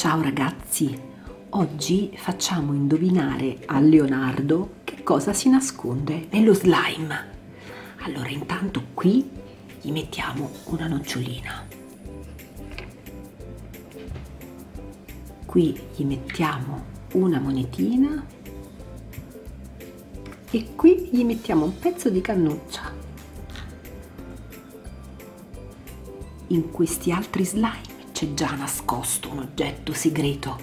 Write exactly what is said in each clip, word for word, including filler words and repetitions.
Ciao ragazzi, oggi facciamo indovinare a Leonardo che cosa si nasconde nello slime. Allora intanto qui gli mettiamo una nocciolina, qui gli mettiamo una monetina e qui gli mettiamo un pezzo di cannuccia. In questi altri slime c'è già nascosto un oggetto segreto.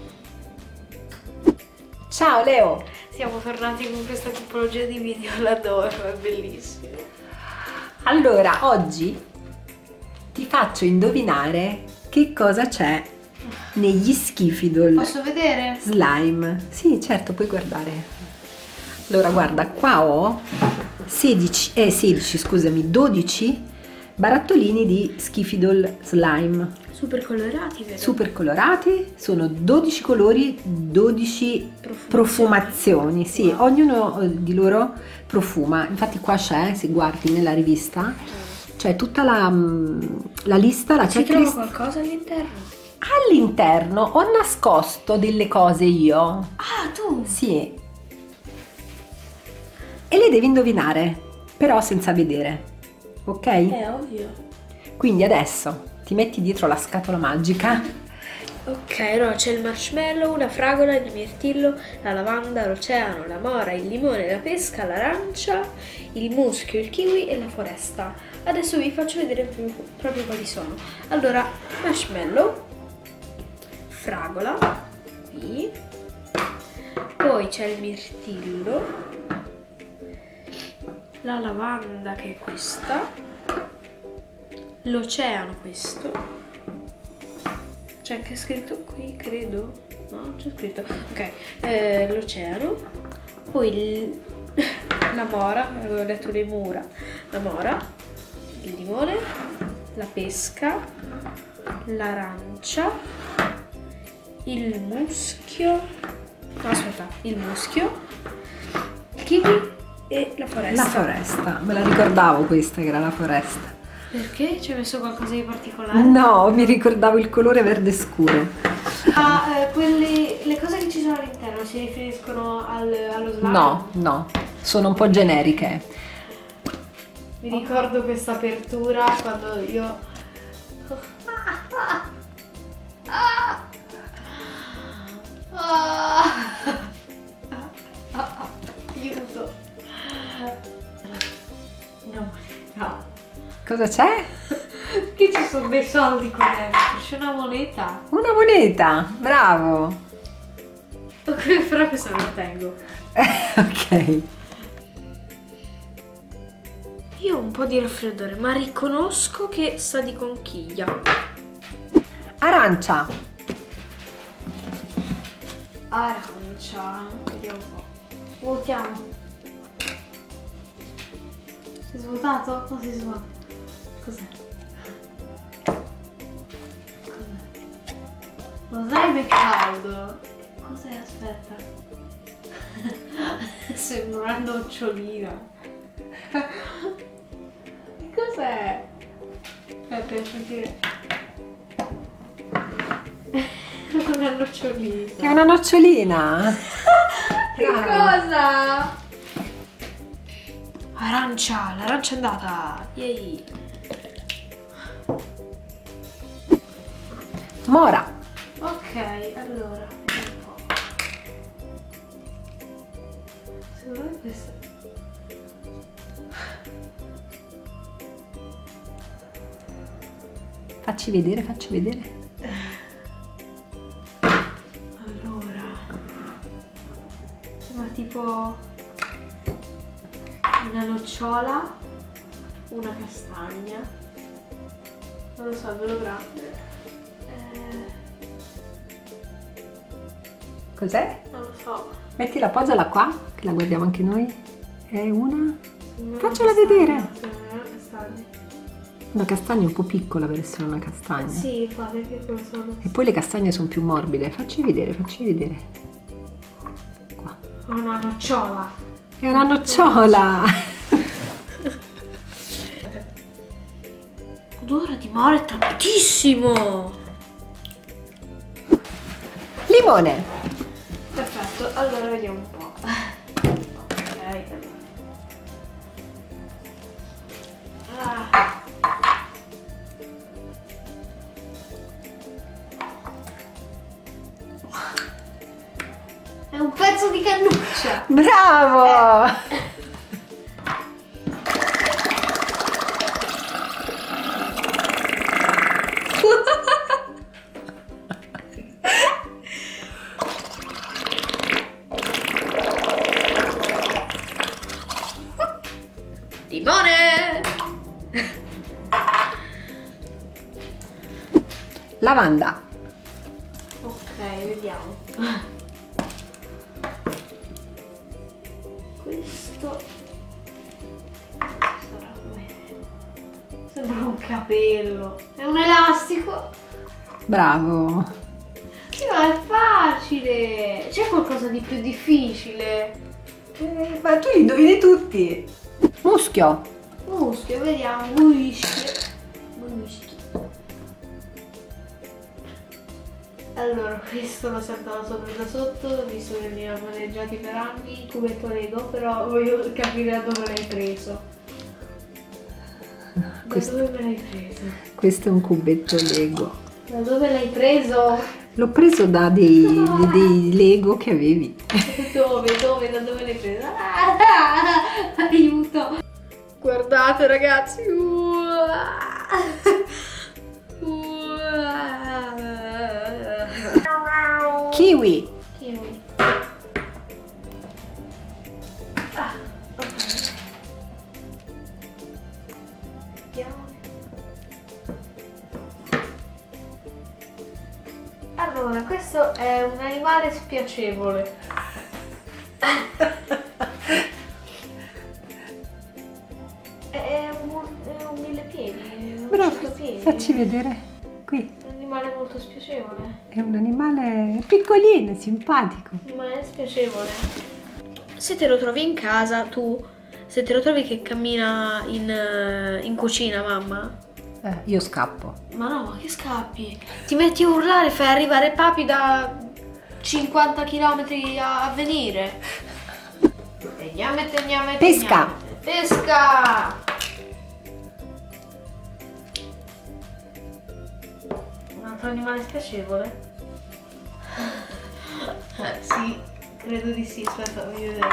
Ciao Leo! Siamo tornati con questa tipologia di video, l'adoro, è bellissimo. Allora, oggi ti faccio indovinare che cosa c'è negli Skifidol. Posso vedere? Slime. Sì, certo, puoi guardare. Allora, guarda, qua ho sedici, eh, sedici, scusami, dodici barattolini di Skifidol slime. Super colorati, vero? Super colorati, sono dodici colori, dodici profumazioni, profumazioni. Sì, wow. Ognuno di loro profuma. Infatti qua c'è, se guardi nella rivista, c'è tutta la, la lista, la checklist. Ci trovo qualcosa all'interno? All'interno ho nascosto delle cose io. Ah, tu? Sì. E le devi indovinare, però senza vedere. Ok? È ovvio. Quindi adesso ti metti dietro la scatola magica. Ok, allora c'è il marshmallow, la fragola, il mirtillo, la lavanda, l'oceano, la mora, il limone, la pesca, l'arancia, il muschio, il kiwi e la foresta. Adesso vi faccio vedere proprio quali sono. Allora, marshmallow, fragola, qui, poi c'è il mirtillo, la lavanda che è questa, l'oceano questo, c'è che è scritto qui, credo, no? C'è scritto, ok, eh, l'oceano, poi il, la mora, avevo detto le mura, la mora, il limone, la pesca, l'arancia, il muschio, no aspetta, il muschio, il kiwi e la foresta. La foresta, me la ricordavo questa che era la foresta. Perché? Ci hai messo qualcosa di particolare? No, mi ricordavo il colore verde scuro. Ah, eh, quelli, le cose che ci sono all'interno si riferiscono al, allo slime? No, no, sono un po' generiche. Mi ricordo questa apertura quando io... Aiuto! No, no. Cosa c'è? Che ci sono dei soldi qua dentro? C'è una moneta. Una moneta, bravo. Ok, però questa me la tengo. Ok. Io ho un po' di raffreddore, ma riconosco che sa di conchiglia. Arancia. Arancia. Vediamo un po'. Vuotiamo. Si è svuotato? Non si è svuotato. Cos'è? Cos'è? Lo slime è caldo. Cos'è? Aspetta. Sembra una nocciolina. Cos'è? Aspetta, devo sentire. È una nocciolina. È una nocciolina. Che cosa? Arancia, l'arancia è andata. Yay. Mora. Ok, allora, vediamo un po'. Secondo me questa... Facci vedere, facci vedere. Allora, sembra tipo una nocciola, una castagna, non lo so, è bello grande. Eh... Cos'è? Non lo so. Metti la posala qua, che la guardiamo anche noi. È una... Una Faccela castagna, vedere. sembra una castagna. Una castagna un po' piccola per essere una castagna. Sì, fate che cosa sono. E poi le castagne sono più morbide. Facci vedere, facci vedere. Qua. Una nocciola. È una nocciola. Odore di mare tantissimo. limone. Perfetto, allora vediamo un po'. Ok. Ah. È un pezzo di cannuccia. Bravo! Eh. Limone! Lavanda. Ok, vediamo. Questo sarà come... Sembra un capello. È un elastico. Bravo. Sì, ma è facile. C'è qualcosa di più difficile? Eh, ma tu li indovini tutti. Muschio. Muschio, vediamo. Muschio. Muschio. Allora, questo l'ho saltato sopra da sotto, visto che li ho maneggiati per anni, cubetto Lego, però voglio capire da dove l'hai preso. Da Questo, dove me l'hai preso? questo è un cubetto Lego. Da dove l'hai preso? L'ho preso da dei, dei, dei Lego che avevi. Dove? Dove? Da dove l'hai preso? Ah, aiuto! Guardate ragazzi! Kiwi. Kiwi. Ah, ok. Vediamo. Allora, questo è un animale spiacevole. È un, è un millepiedi, un Bravo, centopiedi. facci vedere. Qui. È un animale molto spiacevole. È un animale piccolino, simpatico. Ma è spiacevole. Se te lo trovi in casa, tu, se te lo trovi che cammina in, in cucina, mamma. Eh, io scappo. Ma no, ma che scappi? Ti metti a urlare, fai arrivare papi da cinquanta chilometri a, a venire. Tegname, tegname, Pesca. tegname. Pesca! Un altro animale spiacevole? Eh, sì, credo di sì, aspetta, voglio vedere.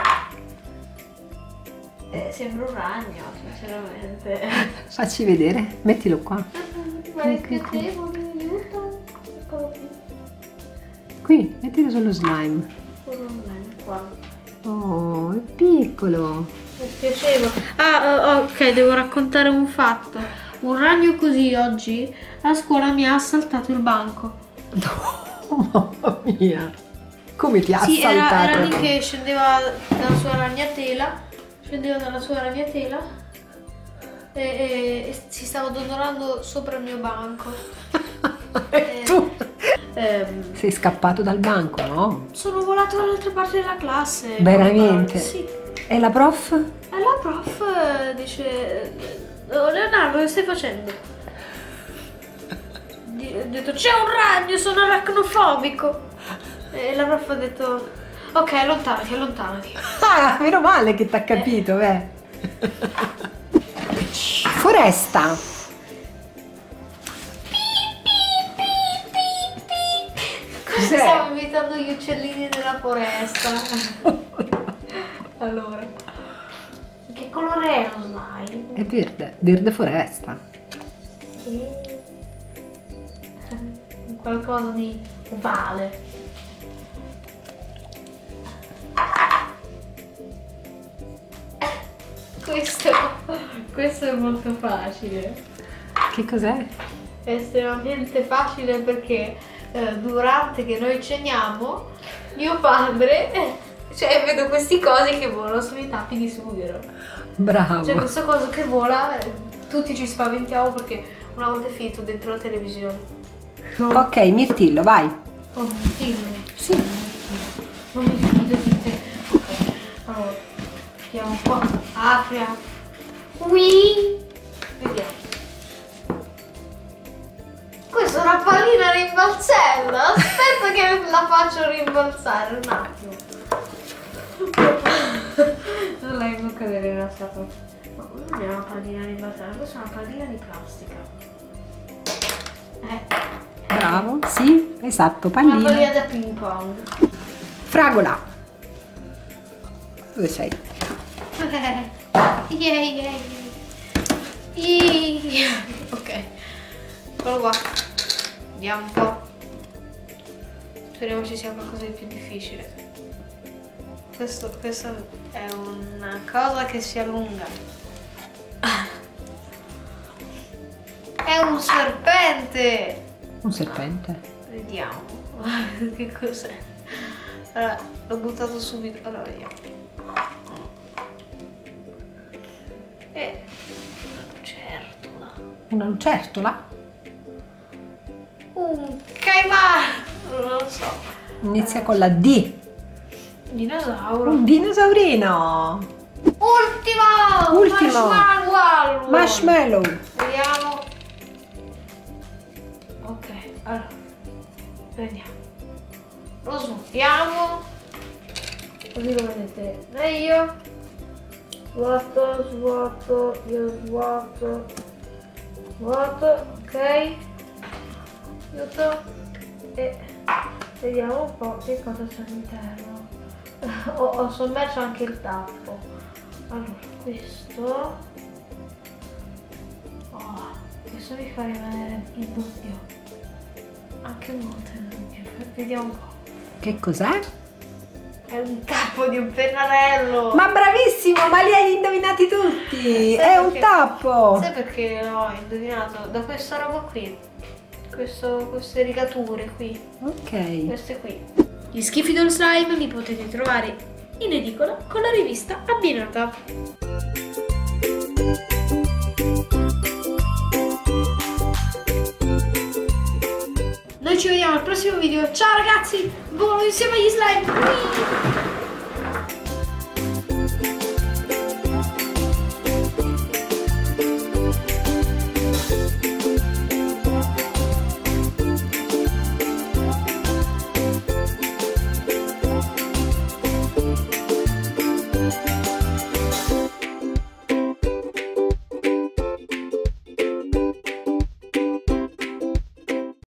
Eh, sembra un ragno, sinceramente. Facci vedere, mettilo qua. Ma è spiacevole, aiuto. Eccolo qui. Qui, mettilo sullo slime. Quello non è qua. Oh, è piccolo. È spiacevole. Ah, ok, devo raccontare un fatto. Un ragno così oggi a scuola mi ha assaltato il banco. No, mamma mia. Come ti ha Sì, era, assaltato? era lì che scendeva dalla sua ragnatela. Scendeva dalla sua ragnatela. E, e, e si stava dondolando sopra il mio banco. E tu? Ehm, Sei scappato dal banco, no? sono volato dall'altra parte della classe. Veramente? Sì. E la prof? E la prof eh, dice: "Oh, Leonardo, che stai facendo?" Di- Ho detto: "C'è un ragno, sono aracnofobico." E la prof ha detto: "Ok, allontanati, allontanati." Ah, meno male che t'ha capito, beh. Foresta. Cos'è? Stavo imitando gli uccellini della foresta. Allora, che colore è lo slime? È verde, verde foresta. Qualcosa di ovale. Questo, questo è molto facile. Che cos'è? È estremamente facile perché eh, durante che noi ceniamo, mio padre, eh, cioè vedo questi cosi che volano sui tappi di sughero. Bravo. Cioè questa cosa che vola, eh, tutti ci spaventiamo perché una volta è finito dentro la televisione. Ok, mirtillo, vai. Oh, mirtillo. Sì. Non mi fido di te. Ok, allora, mettiamo qua. Apri. Qui. Vediamo. Questa è una pallina rimbalzella. Aspetta che la faccio devo alzare un attimo. Non la devo cadere in una scatola. Ma non è una pallina di battere, questa è una pallina di plastica. Eh. Bravo, sì, esatto, Una pallina. pallina da ping pong. Fragola. Dove sei? Yeah, yeah, yeah. Yeah. Ok, eccolo qua. Vediamo un po'. Speriamo ci sia qualcosa di più difficile. Questo, questo è una cosa che si allunga. È un serpente. Un serpente. Vediamo. Che cos'è? Allora, l'ho buttato subito. Allora, vediamo. È una lucertola. Una lucertola? Un caimano. Non lo so. Inizia con la D. Dinosauro. Un dinosaurino. Ultimo! Ultimo. Marshmallow. Marshmallow. Vediamo. Ok, allora. Vediamo. Lo smontiamo. Così lo vedete meglio. Svuoto, svuoto, io svuoto. Svuoto, ok. Aiuto. E vediamo un po' che cosa c'è all'interno. Ho, ho sommerso anche il tappo. Allora, questo. Oh, questo mi fa rimanere il dubbio. Anche molto il dubbio. Vediamo un po'. Che cos'è? È un tappo di un pennarello. Ma bravissimo, ma li hai indovinati tutti. Sai È un perché- tappo. Sai perché l'ho indovinato? Da questa roba qui. Questo, queste rigature qui. Ok. Queste qui. Gli Skifidol Slime li potete trovare in edicola con la rivista abbinata. Noi ci vediamo al prossimo video. Ciao ragazzi, buono insieme agli slime.